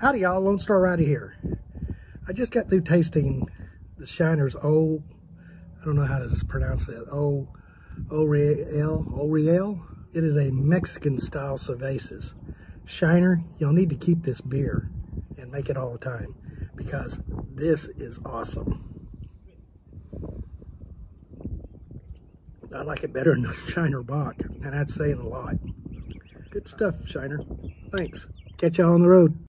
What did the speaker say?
Howdy y'all, Lone Star Rider here. I just got through tasting the Shiner's I don't know how to pronounce it, rale. It is a Mexican style cervezas. Shiner, you'll need to keep this beer and make it all the time because this is awesome. I like it better than the Shiner Bock, and that's saying a lot. Good stuff, Shiner. Thanks. Catch y'all on the road.